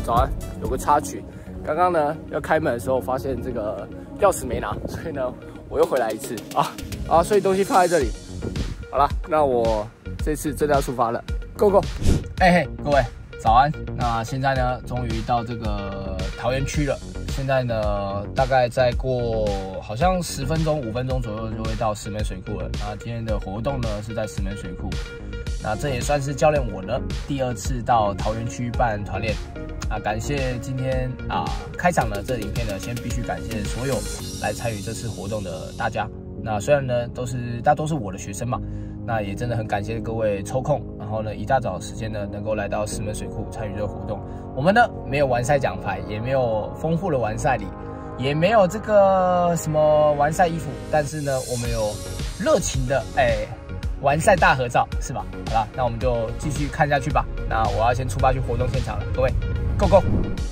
早安，有个插曲，刚刚呢要开门的时候发现这个钥匙没拿，所以呢我又回来一次啊，所以东西放在这里。好了，那我这次真的要出发了 ，Go Go！ 嘿，各位早安。那现在呢，终于到这个桃园区了。现在呢，大概再过好像10分钟、5分钟左右就会到石门水库了。那今天的活动呢是在石门水库。那这也算是教练我呢第2次到桃园区办团练。感谢今天开场的这影片呢，先必须感谢所有来参与这次活动的大家。那虽然呢大多是我的学生嘛，那也真的很感谢各位抽空，然后呢一大早的时间呢能够来到石门水库参与这个活动。我们呢没有完赛奖牌，也没有丰富的完赛礼，也没有这个什么完赛衣服，但是呢我们有热情的完赛大合照，是吧？好了，那我们就继续看下去吧。那我要先出发去活动现场了，各位 ，Go Go！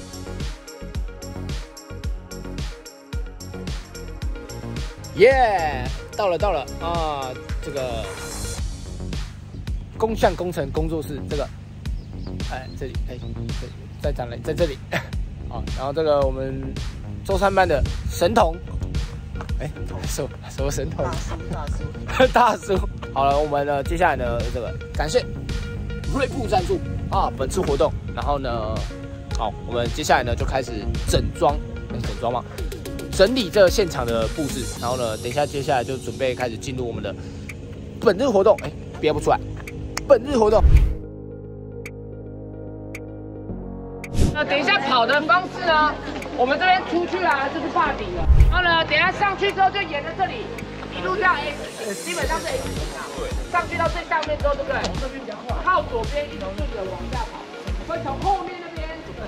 耶，到了啊！这个工项工程工作室，这个，这里，在展览在这里，好，然后这个我们周3班的神童，什么神童？大叔。好了，我们呢接下来呢这个感谢锐步赞助本次活动，然后呢，好，我们接下来呢就开始整理这现场的布置，然后呢，接下来就准备开始进入我们的本日活动。憋不出来，本日活动。那等一下跑的方式呢，我们这边出去就是坝底了，然后呢，等一下上去之后就沿着这里一路这样 X， 基本上是 X 型对，上去到最上面之后，对不对？这边比较快，靠左边一直顺着往下跑，会从后面那边。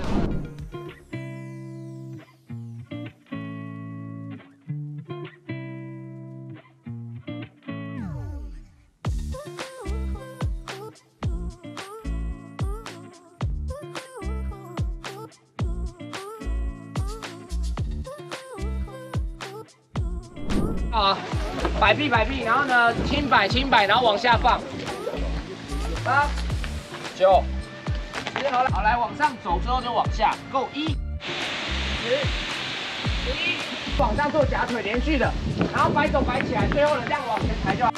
摆臂，然后呢轻摆，然后往下放。8、9、10，好了，好来往上走之后就往下 ，Go 1、10、11，往上做夹腿连续的，然后摆手摆起来，最后呢这样往前抬就好。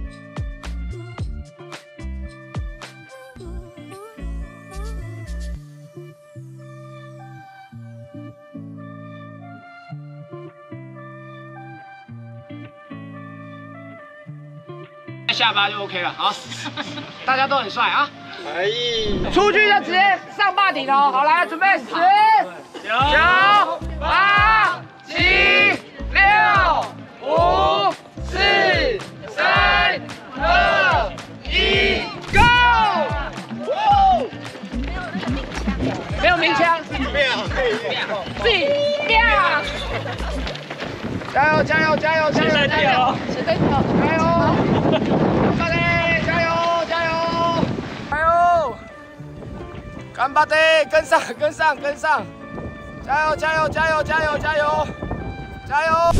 下巴就 OK 了啊！大家都很帅啊！出去就直接上坝顶了。好，来准备10、9、8、7、6、5、4、3、2、1 ，Go！ 没有鸣枪，自己亮！加油！谁在跳？加油！加油！干巴爹，跟上！加油！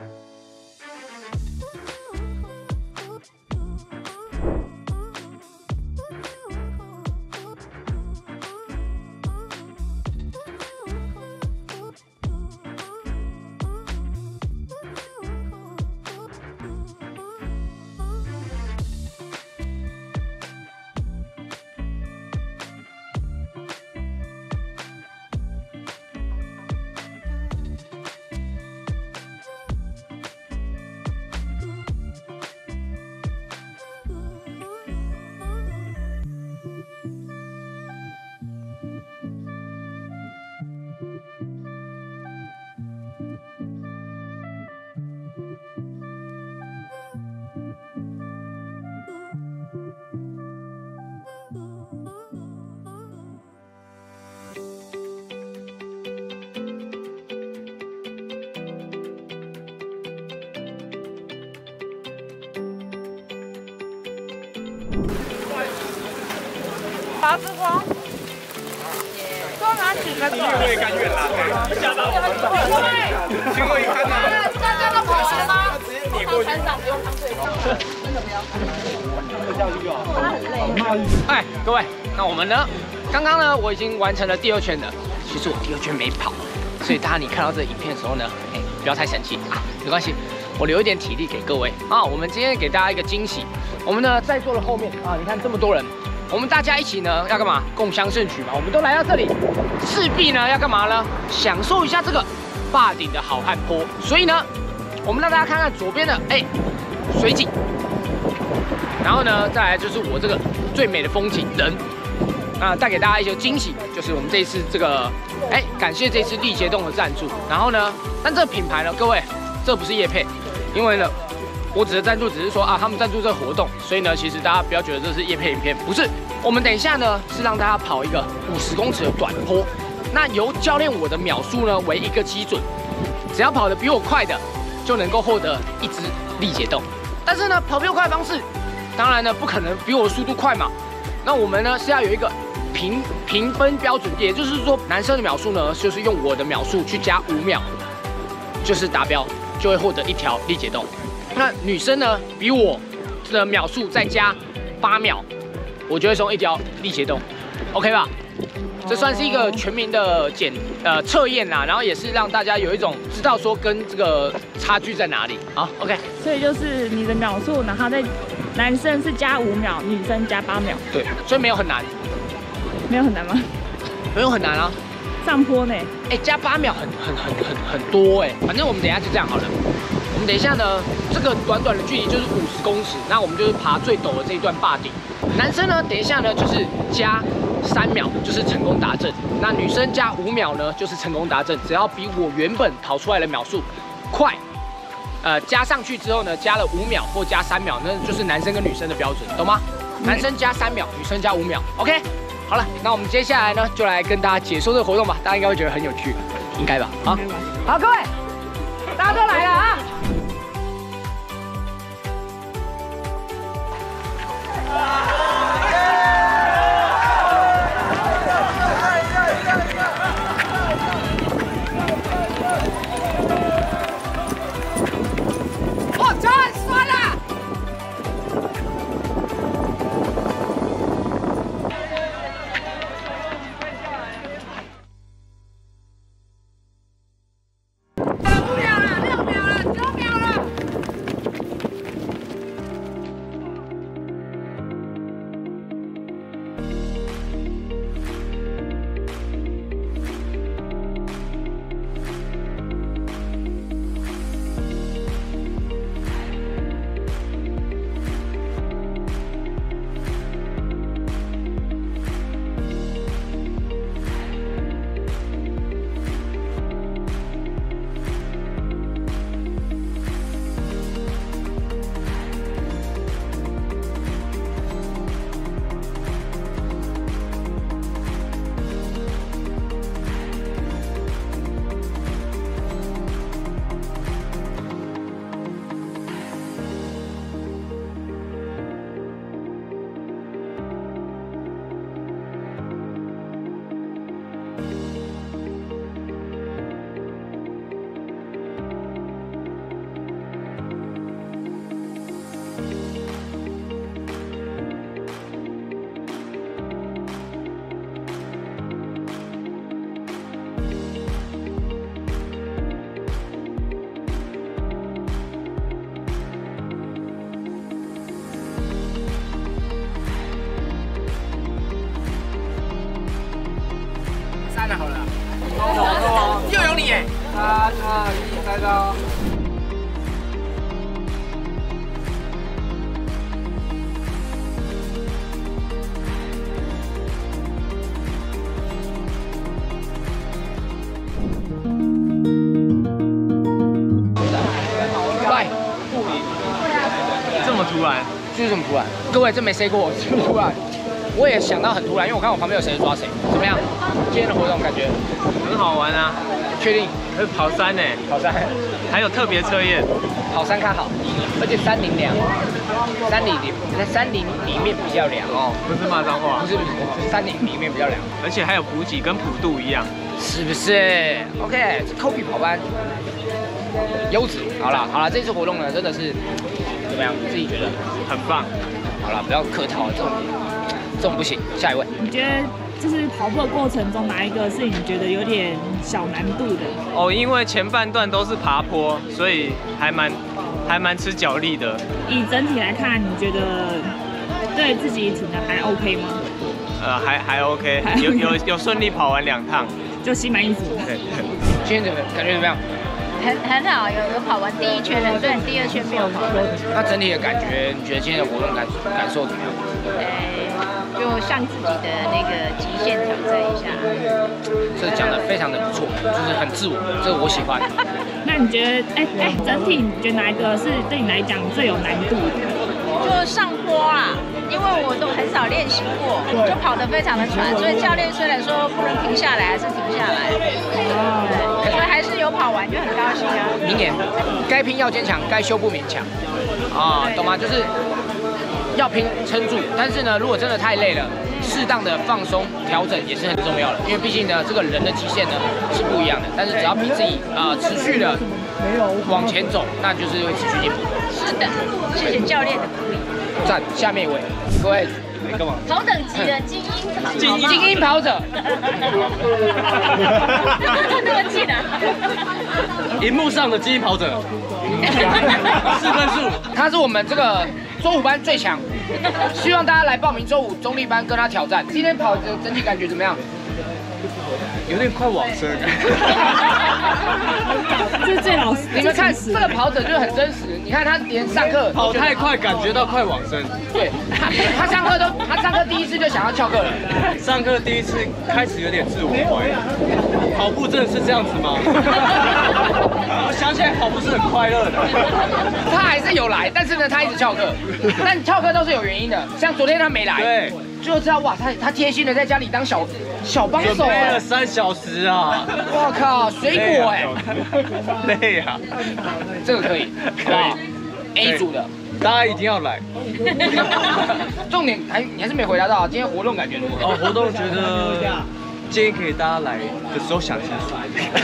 拔之光，多拿几个？地位甘愿拿，吓到我们。经过一看呢，大家都跑完吗？直接碾过去，不用当对手，真的不要。他们下去就好。他很累。各位，那我们呢？ 刚刚呢，我已经完成了第2圈了。其实我第2圈没跑，所以大家你看到这影片的时候呢，不要太生气啊，没关系，我留一点体力给各位啊。我们今天给大家一个惊喜，我们呢在座的后面啊，你看这么多人，我们大家一起呢要干嘛？共襄盛举嘛。我们都来到这里，势必呢要干嘛呢？享受一下这个坝顶的好汉坡。所以呢，我们让大家看看左边的水景，然后呢再来就是我这个最美的风景人。带给大家一些惊喜，就是我们这一次这个，感谢这次力捷动的赞助。然后呢，但这个品牌呢，各位，这不是业配，因为呢，我指的赞助只是说啊，他们赞助这个活动，所以呢，其实大家不要觉得这是业配影片，不是。我们等一下呢，是让大家跑一个50公尺的短坡，那由教练我的秒数呢为一个基准，只要跑得比我快的，就能够获得一支力捷动。但是呢，跑比我快的方式，当然呢，不可能比我的速度快嘛。那我们呢是要有一个评分标准，也就是说，男生的秒数呢，就是用我的秒数去加5秒，就是达标，就会获得1条力捷动。那女生呢，比我的秒数再加8秒，我就会送1条力捷动 ，OK 吧？这算是一个全民的测验啦，然后也是让大家有一种知道说跟这个差距在哪里啊 ，OK。 所以就是你的秒数，然后再男生是加5秒，女生加8秒。 对，所以没有很难。 没有很难吗？ 没有很难啊。 上坡呢？ 加8秒很多反正我们等一下就这样好了。我们等一下呢，这个短短的距离就是50公尺，那我们就是爬最陡的这一段坝顶。男生呢，等一下呢就是加3秒，就是成功达阵。那女生加5秒呢，就是成功达阵。只要比我原本跑出来的秒数快，加上去之后呢，加了5秒或加3秒，那就是男生跟女生的标准，懂吗？男生加3秒，女生加5秒 ，OK。好了，那我们接下来呢，就来跟大家解说这个活动吧。大家应该会觉得很有趣，应该吧？好，好，各位，大家都来了啊！哦，脚很酸啦！好了，又有你耶！3、2、1，开刀！拜！ 这么突然？ 就是这么突然。各位，这没谁过，这么突然。我也想到很突然，因为我看我旁边有谁抓谁。怎么样？今天的活动感觉很好玩啊！ 确定？ 跑山呢？ 跑山， 还有特别测验。 跑山看好，而且山林凉，山林里面比较凉哦。 不是骂脏话。 不是，山林里面比较凉， 而且还有补给跟普渡一样， 是不是 ？OK， 这 Kobe 跑班优质。好了，这次活动呢真的是怎么样？自己觉得很棒。 好了，不要客套了，这种不行。下一位， 你觉得就是跑步的过程中，哪一个是你觉得有点小难度的？ 哦，因为前半段都是爬坡，所以还蛮吃脚力的。 以整体来看，你觉得对自己体能还 OK 吗？ 还 OK， 有顺利跑完2趟， 就心满意足。 对。 今天感觉怎么样？ 很好，有跑完第1圈了，虽然第2圈没有跑完。 那整体的感觉，你觉得今天的活动感受怎么样？ 就向自己的那个极限挑战一下。 这讲的非常的不错，就是很自我，这个我喜欢。 那你觉得，整体你觉得哪一个是对你来讲最有难度的？ 就上坡啦，因为我都很少练习过，就跑得非常的喘，所以教练虽然说不能停下来，还是停下来。对，所以还是有跑完就很高兴啊。 明年该拼要坚强，该修不勉强啊，懂吗？就是要拼撑住，但是呢，如果真的太累了，适当的放松调整也是很重要的，因为毕竟呢，这个人的极限呢是不一样的，但是只要逼自己持续的往前走，那就是会持续进步。 是的，谢谢教练的鼓励。 赞，下面一位，各位，你干嘛？ 同等级的精英跑者， 那么近啊！ 荧幕上的精英跑者，4分数， 他是我们这个周5班最强，希望大家来报名周5中立班跟他挑战。今天跑的整体感觉怎么样？ 有点快往生。 这是最老实。 你们看这个跑者就是很真实，你看他连上课跑太快，感觉到快往生。 对，他上课第1次就想要翘课了。 上课第1次开始有点自我怀疑，跑步真的是这样子吗？我想起来跑步是很快乐的。 他还是有来，但是呢，他一直翘课。但翘课都是有原因的，像昨天他没来， 对， 就知道哇，他贴心的在家里当小帮手。 准备了3小时啊！ 我靠，水果哎， 累啊！ 这个可以，好不好 ？A 组的， 大家一定要来。 重点你还是没回答到，今天活动感觉如何？ 哦，活动觉得建议可以大家来的时候想清楚。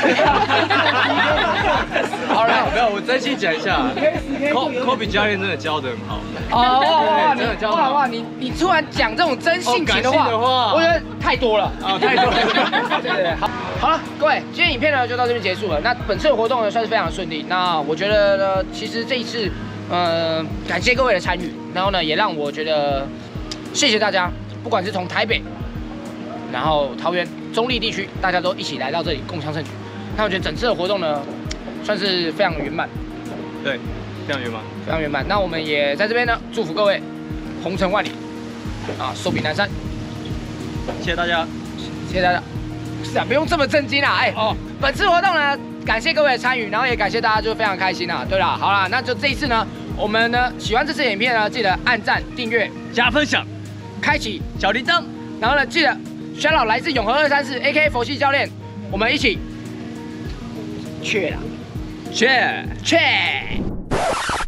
好了， 没有，我真心讲一下，Kobe 教练真的教得很好。 哦真的教得好。 哇，你突然讲这种真性情的话，我觉得太多了。 太多了。 对，好了，各位，今天影片呢就到这边结束了。那本次的活动呢算是非常顺利。那我觉得呢，其实这一次，感谢各位的参与，然后呢也让我觉得谢谢大家，不管是从台北，然后桃园、中立地区，大家都一起来到这里共襄盛举。那我觉得整次的活动呢，算是非常圆满。 对，非常圆满， 非常圆满。那我们也在这边呢，祝福各位鹏程万里，寿比南山。 谢谢大家， 谢谢大家。是啊，不用这么震惊啦，本次活动呢，感谢各位的参与，然后也感谢大家，就非常开心啦。对啦，好啦，那就这一次呢，我们呢喜欢这次影片呢，记得按赞、订阅、 加分享， 开启小铃铛， 然后呢记得宣老来自永和234 AK 佛系教练，我们一起去啦， 切。 去。